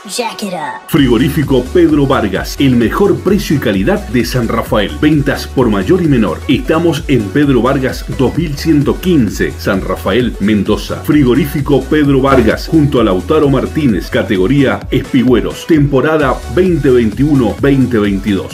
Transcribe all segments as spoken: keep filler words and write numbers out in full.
Jack it up. Frigorífico Pedro Vargas, el mejor precio y calidad de San Rafael. Ventas por mayor y menor. Estamos en Pedro Vargas dos mil ciento quince, San Rafael, Mendoza. Frigorífico Pedro Vargas, junto a Lautaro Martínez, categoría Espigüeros, temporada veinte veintiuno veinte veintidós.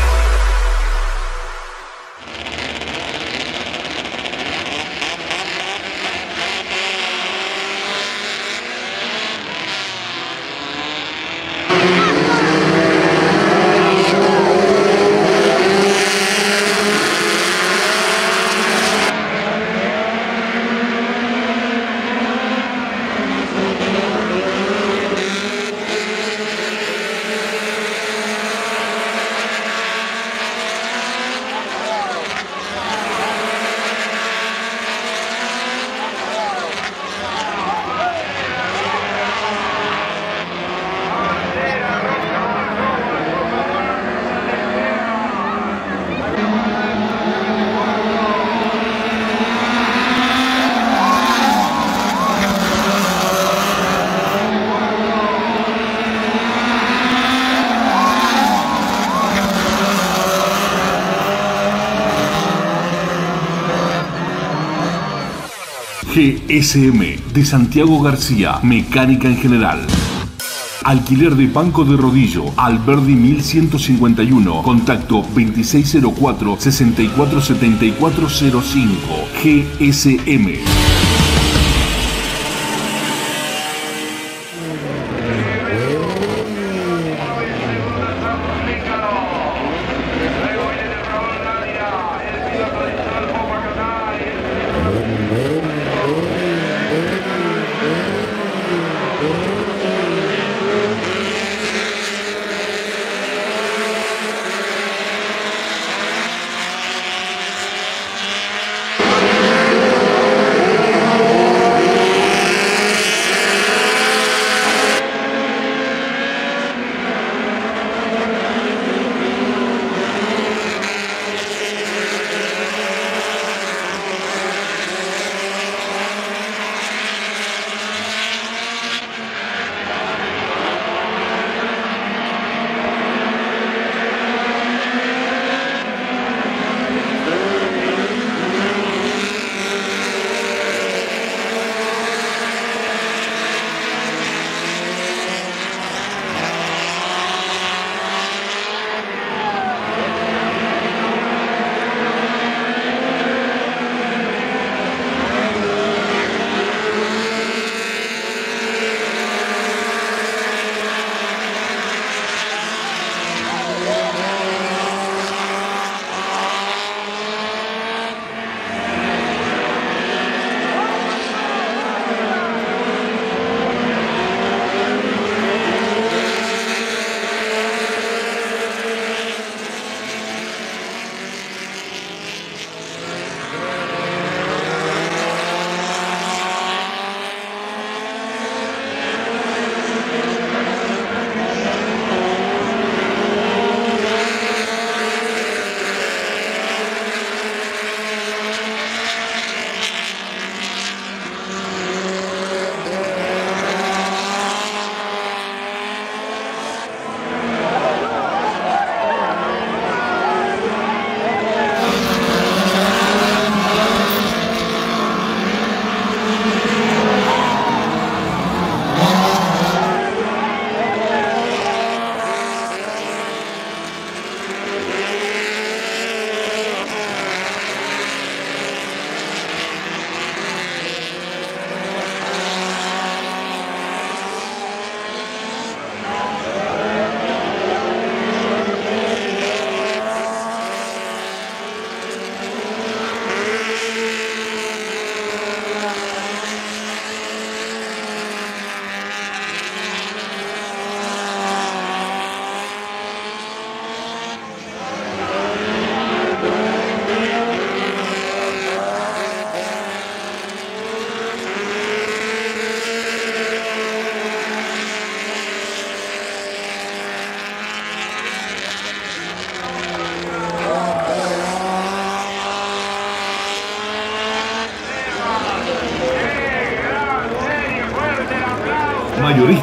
G S M de Santiago García, mecánica en general. Alquiler de banco de rodillo, Alberdi mil ciento cincuenta y uno, contacto veintiséis cero cuatro, sesenta y cuatro setenta y cuatro cero cinco, G S M.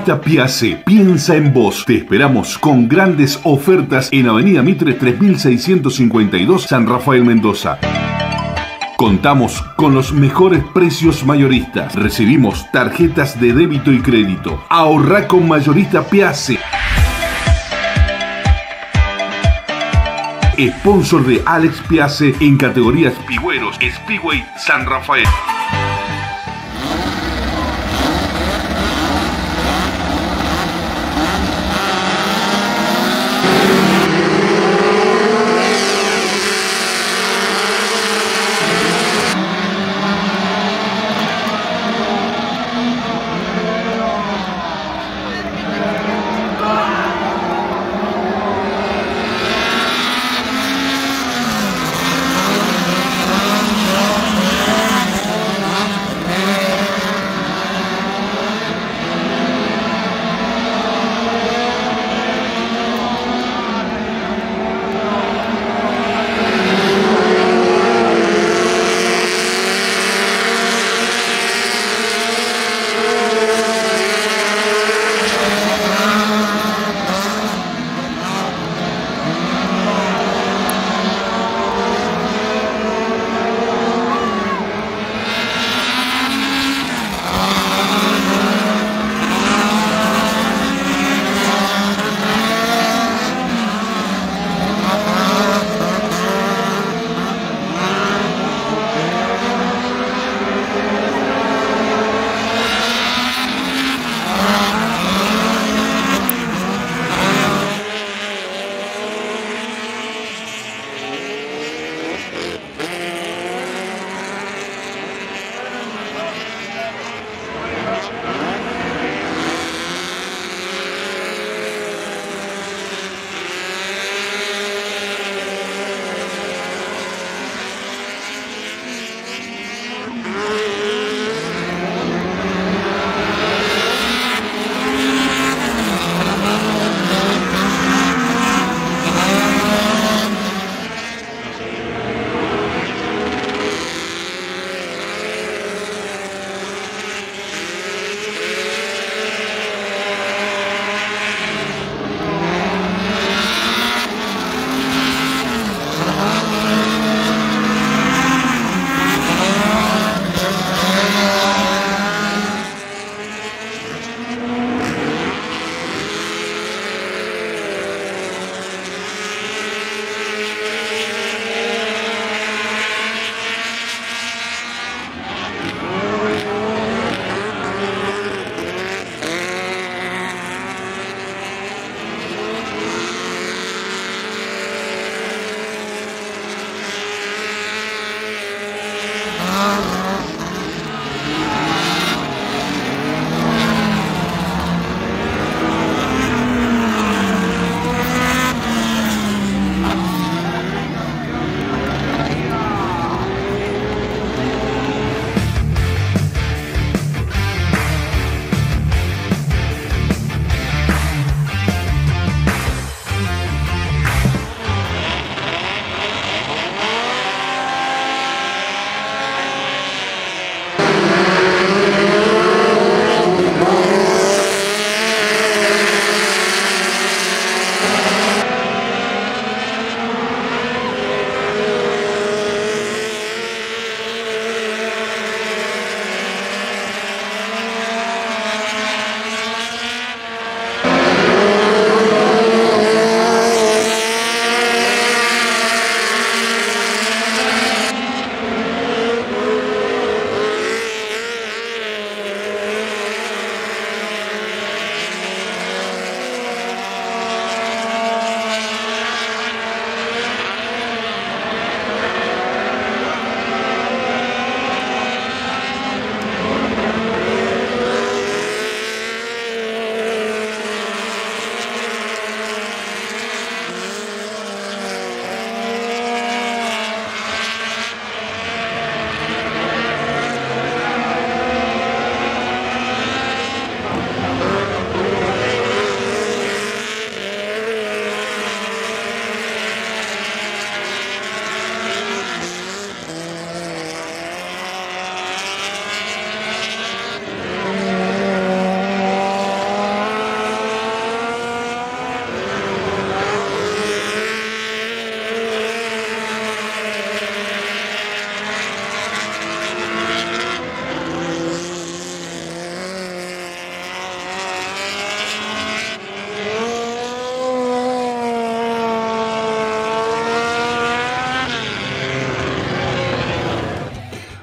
Mayorista Piace piensa en vos. Te esperamos con grandes ofertas en Avenida Mitre tres mil seiscientos cincuenta y dos, San Rafael, Mendoza. Contamos con los mejores precios mayoristas. Recibimos tarjetas de débito y crédito. Ahorrá con Mayorista Piace. Sponsor de Alex Piace en categorías Pigüeros, Speedway, San Rafael.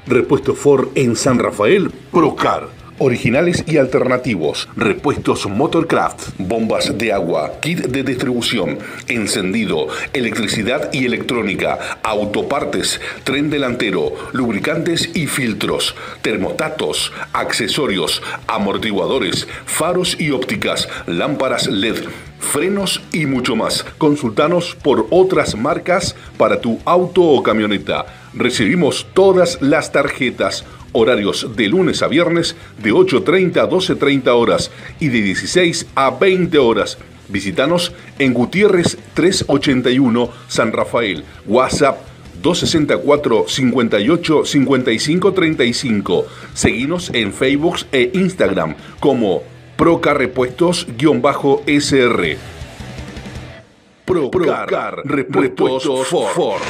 Repuesto Ford en San Rafael, Procar. Originales y alternativos. Repuestos Motorcraft. Bombas de agua. Kit de distribución. Encendido. Electricidad y electrónica. Autopartes. Tren delantero. Lubricantes y filtros. Termostatos. Accesorios. Amortiguadores. Faros y ópticas. Lámparas L E D. Frenos y mucho más. Consultanos por otras marcas para tu auto o camioneta. Recibimos todas las tarjetas. Horarios de lunes a viernes de ocho treinta a doce treinta horas y de dieciséis a veinte horas. Visítanos en Gutiérrez trescientos ochenta y uno, San Rafael. WhatsApp dos sesenta y cuatro, cincuenta y ocho, cincuenta y cinco treinta y cinco. Seguinos en Facebook e Instagram como Procar Repuestos-S R. Procar, Procar Repuestos Ford. Ford.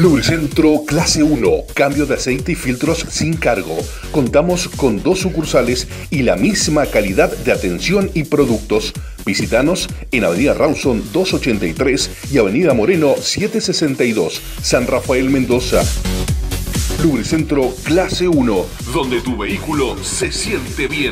Lubricentro Clase uno, cambio de aceite y filtros sin cargo. Contamos con dos sucursales y la misma calidad de atención y productos. Visítanos en Avenida Rawson doscientos ochenta y tres y Avenida Moreno setecientos sesenta y dos, San Rafael, Mendoza. Lubricentro Clase uno, donde tu vehículo se siente bien.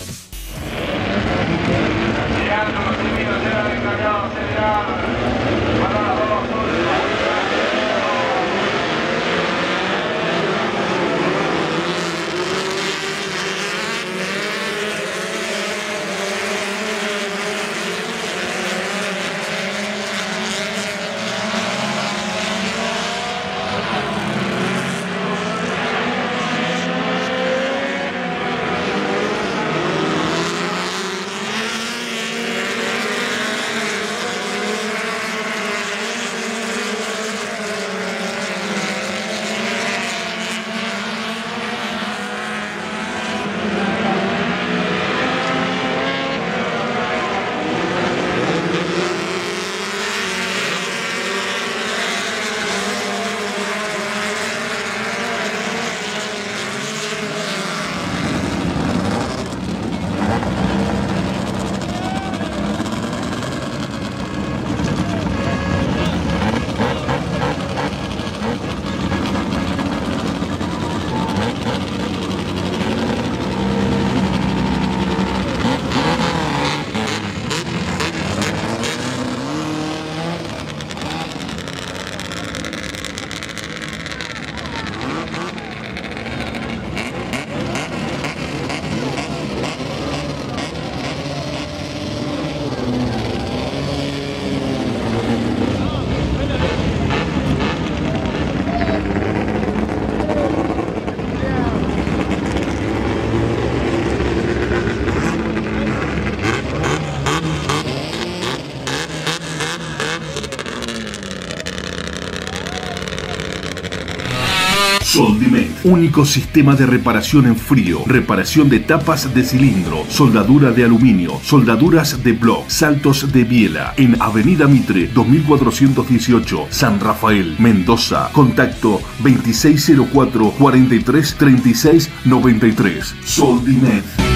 Soldimed, único sistema de reparación en frío, reparación de tapas de cilindro, soldadura de aluminio, soldaduras de bloc, saltos de biela, en Avenida Mitre dos mil cuatrocientos dieciocho, San Rafael, Mendoza. Contacto veintiséis cero cuatro, cuarenta y tres, treinta y seis noventa y tres. Soldimed.